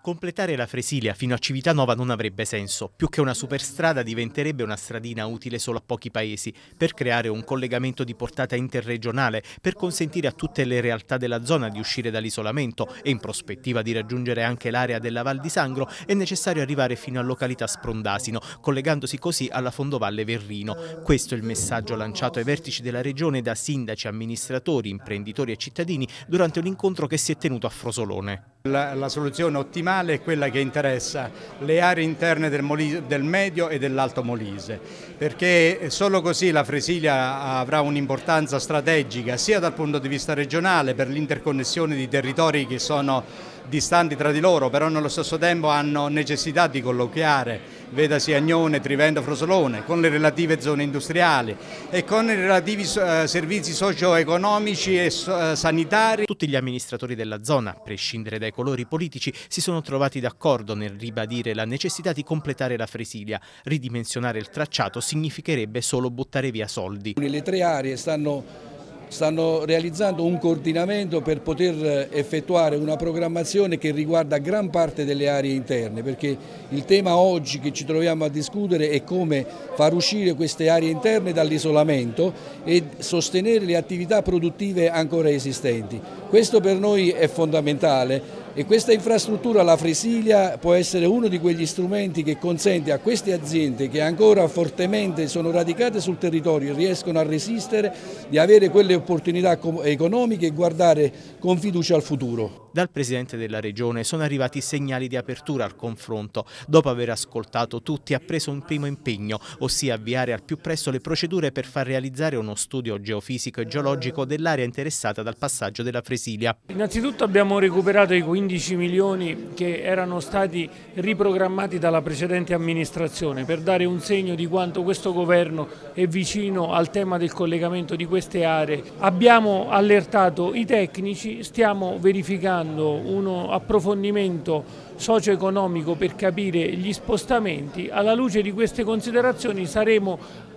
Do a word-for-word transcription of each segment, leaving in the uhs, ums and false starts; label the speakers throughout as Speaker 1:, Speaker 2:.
Speaker 1: Completare la Fresilia fino a Civitanova non avrebbe senso. Più che una superstrada diventerebbe una stradina utile solo a pochi paesi, per creare un collegamento di portata interregionale, per consentire a tutte le realtà della zona di uscire dall'isolamento e in prospettiva di raggiungere anche l'area della Val di Sangro è necessario arrivare fino a località Sprondasino, collegandosi così alla fondovalle Verrino. Questo è il messaggio lanciato ai vertici della regione da sindaci, amministratori, imprenditori e cittadini durante un incontro che si è tenuto a Frosolone.
Speaker 2: La, la soluzione ottimale è quella che interessa le aree interne del, Molise, del Medio e dell'Alto Molise, perché solo così la Fresilia avrà un'importanza strategica sia dal punto di vista regionale per l'interconnessione di territori che sono distanti tra di loro, però nello stesso tempo hanno necessità di colloquiare, vedasi Agnone, Trivento, Frosolone, con le relative zone industriali e con i relativi eh, servizi socio-economici e eh, sanitari.
Speaker 1: Tutti gli amministratori della zona, a prescindere dai colori politici, si sono trovati d'accordo nel ribadire la necessità di completare la Fresilia. Ridimensionare il tracciato significherebbe solo buttare via soldi.
Speaker 3: Le tre aree stanno Stanno realizzando un coordinamento per poter effettuare una programmazione che riguarda gran parte delle aree interne, perché il tema oggi che ci troviamo a discutere è come far uscire queste aree interne dall'isolamento e sostenere le attività produttive ancora esistenti. Questo per noi è fondamentale. E questa infrastruttura, la Fresilia, può essere uno di quegli strumenti che consente a queste aziende che ancora fortemente sono radicate sul territorio e riescono a resistere di avere quelle opportunità economiche e guardare con fiducia al futuro.
Speaker 1: Dal Presidente della Regione sono arrivati segnali di apertura al confronto. Dopo aver ascoltato tutti ha preso un primo impegno, ossia avviare al più presto le procedure per far realizzare uno studio geofisico e geologico dell'area interessata dal passaggio della Fresilia.
Speaker 4: Innanzitutto abbiamo recuperato i quindici milioni che erano stati riprogrammati dalla precedente amministrazione per dare un segno di quanto questo governo è vicino al tema del collegamento di queste aree. Abbiamo allertato i tecnici, stiamo verificando uno approfondimento socio-economico per capire gli spostamenti. Alla luce di queste considerazioni saremo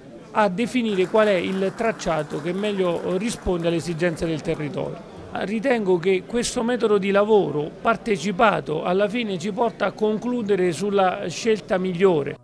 Speaker 4: a definire qual è il tracciato che meglio risponde alle esigenze del territorio. Ritengo che questo metodo di lavoro partecipato alla fine ci porta a concludere sulla scelta migliore.